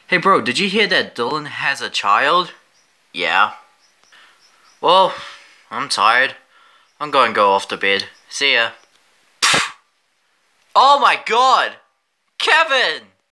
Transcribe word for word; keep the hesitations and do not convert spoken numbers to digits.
Hey bro, did you hear that Dylan has a child? Yeah. Well, I'm tired. I'm going to go off to bed. See ya. Oh my god! Kevin!